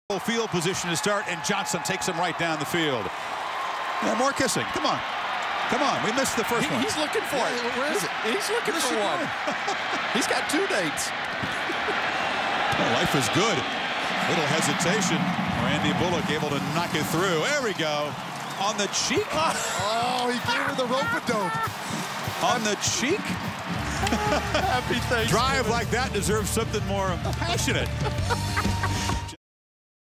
Field position to start, and Johnson takes him right down the field. Yeah, more kissing. Come on. Come on. We missed the first one. He's looking for it. Where is it? He's looking for one. He's got 2 dates. Well, life is good. Little hesitation. Randy Bullock able to knock it through. There we go. On the cheek. Oh, he gave her the rope-a-dope. On the cheek. Happy Thanksgiving. Drive like that deserves something more passionate.